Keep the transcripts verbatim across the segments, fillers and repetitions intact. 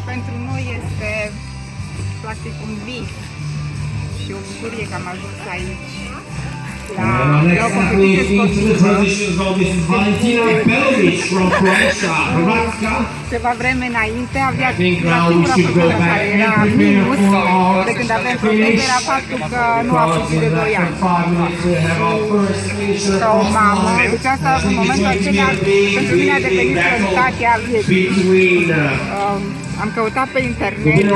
pentru noi este practic un vis și o bucurie că am ajuns aici la, la o competiție sportivă. Ceva vreme înainte avea la singura problemă care era minus de când avem probleme era faptul că nu a făcut de doi ani. Ca o mamă, deci asta în momentul acela pentru mine a devenit prioritatea vieții. Um, am căutat pe internet, uh,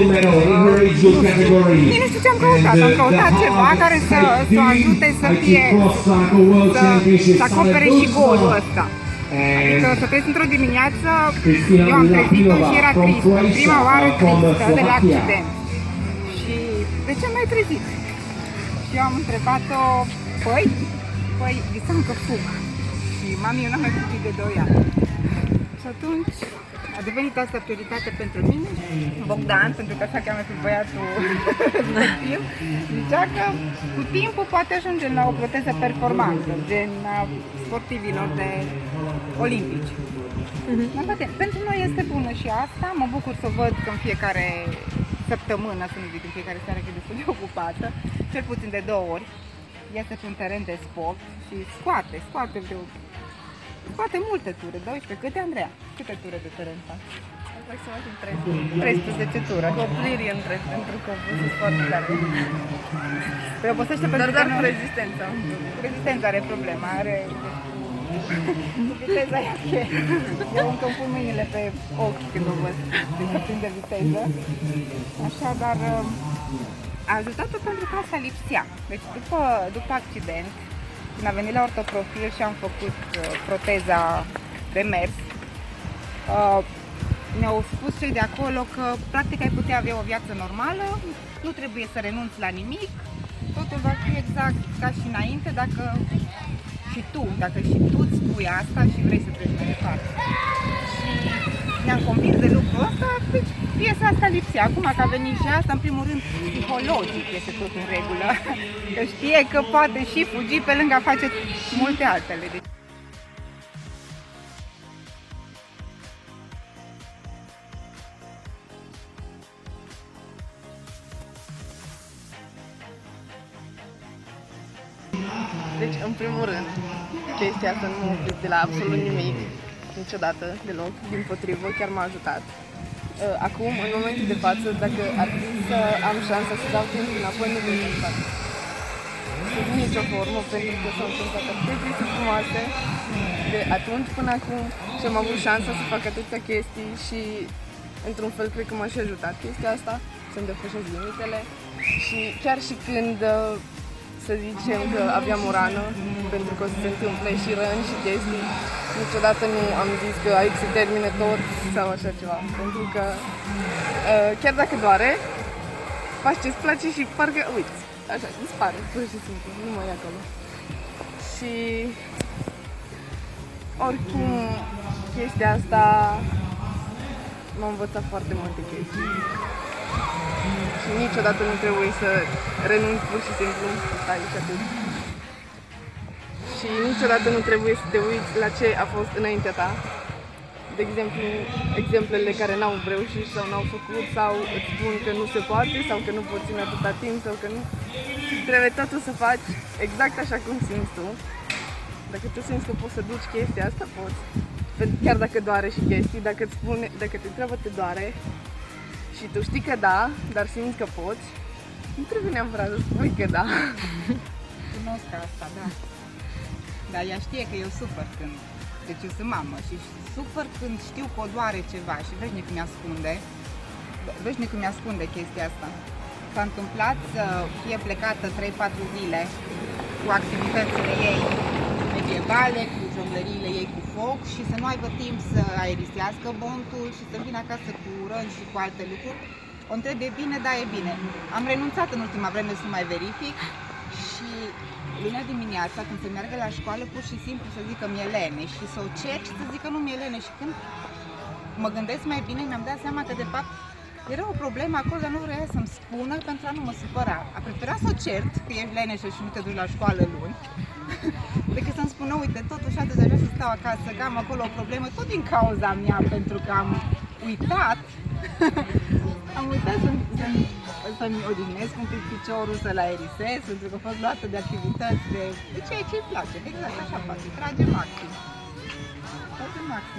nici nu știu ce am căutat, am căutat ceva care să, să ajute să fie, să, să acopere și golul ăsta. Adică să treci într-o dimineață, eu am trezit-o și era tristă, prima oară tristă de la accident. Și de ce m-ai trezit? Și eu am întrebat-o, păi, păi, visam că fug. Și mami, eu n-am mai fugit de doi ani. Și atunci a devenit asta prioritate pentru mine. Bogdan, pentru că așa cheamă pe băiatul respectiv, zicea că cu timpul poate ajunge la o proteză performantă, gen sportivilor de olimpici. Mm-hmm. Pentru noi este bună și asta, mă bucur să văd că în fiecare săptămână, să nu zic în fiecare seară, că e destul de ocupată, cel puțin de două ori, iese pe un teren de sport și scoate, scoate de Scoate multe ture, doisprezece. Câte, Andreea? Câte ture de teren faci? Aproximativ treisprezece ture. Cu opriri între, pentru că obosit foarte tare. Păi obosește pentru Dar că doar nu... cu rezistența. Rezistența are problema, are... Cu viteza e ok. Eu încă îmi pun mâinile pe ochi când o văd că prinde viteză. Așa, dar a ajutat-o pentru că asta lipsea. Deci după, după accident, când a venit la ortoprofil și am făcut uh, proteza de mers, uh, ne-au spus cei de acolo că practic ai putea avea o viață normală, nu trebuie să renunți la nimic, totul va fi exact ca și înainte dacă și tu, dacă și tu îți spui asta și vrei să treci mai departe. Și ne-am convins de lucrul ăsta, deci piesa asta lipsea. Acum că a venit și asta, în primul rând, psihologic este tot în regulă. Că știe că poate și fugi pe lângă a face multe altele. Deci... Deci, în primul rând, chestia asta nu m-a oprit de la absolut nimic, niciodată, deloc, dimpotrivă, chiar m-a ajutat. Acum, în momentul de față, dacă ar fi să am șansa să dau timp înapoi, nu voi să fac. Sub nicio formă, pentru că s-au întâmplat atâtea chestii frumoase de atunci până acum și am avut șansa să fac atâtea chestii și, într-un fel, cred că m-a și ajutat chestia asta, să-mi depășesc limitele și chiar și când să zicem că aveam o rană, pentru că o să se întâmple și răni și chestii, niciodată nu am zis că aici se termine tot sau așa ceva, pentru că chiar dacă doare, faci ce-ți place și parcă uiți, așa, dispare, pur și simplu, nu mai e acolo. Și oricum, chestia asta m-a învățat foarte multe chestii. Și niciodată nu trebuie să renunți pur și simplu, stai și atât. Și niciodată nu trebuie să te uiți la ce a fost înaintea ta. De exemplu, exemplele care n-au reușit sau n-au făcut sau îți spun că nu se poate sau că nu poți ține atâta timp sau că nu. Trebuie totul să faci exact așa cum simți tu. Dacă tu simți că poți să duci chestia asta, poți. Chiar dacă doare și chestii, dacă, îți spune, dacă te întreabă te doare, și tu știi că da, dar simți că poți, nu trebuie neapărat să spui că da. Cunosc asta, da. Dar ea știe că eu sufăr când, deci eu sunt mamă și sufăr când știu că o doare ceva și veșnic mi ascunde, veșnic mi ascunde chestia asta. S-a întâmplat să fie plecată trei patru zile cu activitățile ei medievale, cu jonglăriile ei cu foc și să nu aibă timp să aerisească bontul și să vină acasă cu răni și cu alte lucruri. O întreb, e bine? Da, e bine. Am renunțat în ultima vreme să mai verific și luna dimineața, când se meargă la școală, pur și simplu să zică mi-e lene și să o cer și să zică nu mi-e lene. Și când mă gândesc mai bine, mi-am dat seama că de fapt era o problemă acolo, dar nu vrea să-mi spună pentru a nu mă supăra. A preferat să o cert că ești leneșă și nu te duci la școală luni, decât să-mi spună, uite, totuși atât de vrea să stau acasă, că am acolo o problemă, tot din cauza mea, pentru că am uitat, am uitat să, să, să-mi odihnesc un pic piciorul, să-l aerisez, pentru că a fost luată de activități de, de ceea ce îi place. Exact așa face, trage maxim. Trage maxim.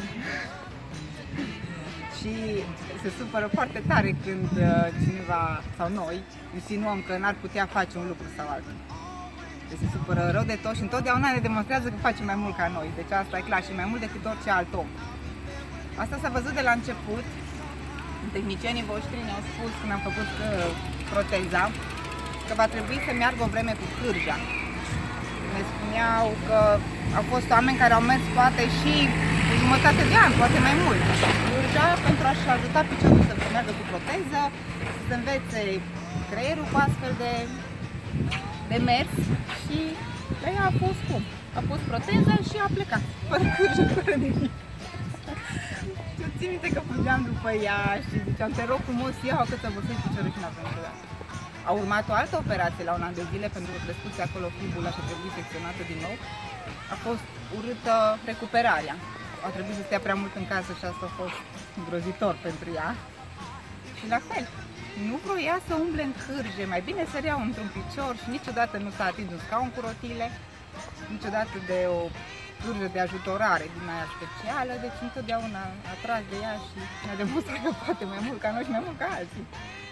Și se supără foarte tare când cineva, sau noi, insinuăm că n-ar putea face un lucru sau altul. Deci se supără rău de tot și întotdeauna ne demonstrează că face mai mult ca noi. Deci asta e clar și mai mult decât orice alt om. Asta s-a văzut de la început. Tehnicienii voștri ne-au spus când am făcut uh, proteza că va trebui să meargă o vreme cu cârja. Ne spuneau că au fost oameni care au mers poate și o jumătate de an, poate mai mult. Cârja pentru a-și ajuta piciorul să meargă cu proteză, să învețe creierul cu astfel de, de mers și pe ea a fost cum? A pus proteza și a plecat, fără cârjă, fără nimic. Țin minte că fugeam după ea și ziceam, te rog frumos, ia-o cât să vărsesc piciorul și n-a venit niciodată. A urmat o altă operație la un an de zile pentru că crescuse acolo fibula și a trebuit secționată din nou. A fost urâtă recuperarea. A trebuit să stea prea mult în casă și asta a fost îngrozitor pentru ea. Și la fel, nu vroia să umble în cârje, mai bine sărea într-un picior și niciodată nu s-a atins un scaun cu rotile, niciodată de o cârjă de ajutorare din aia specială, deci întotdeauna a tras de ea și ne-a demonstrat că poate mai mult ca noi și mai mult ca alții.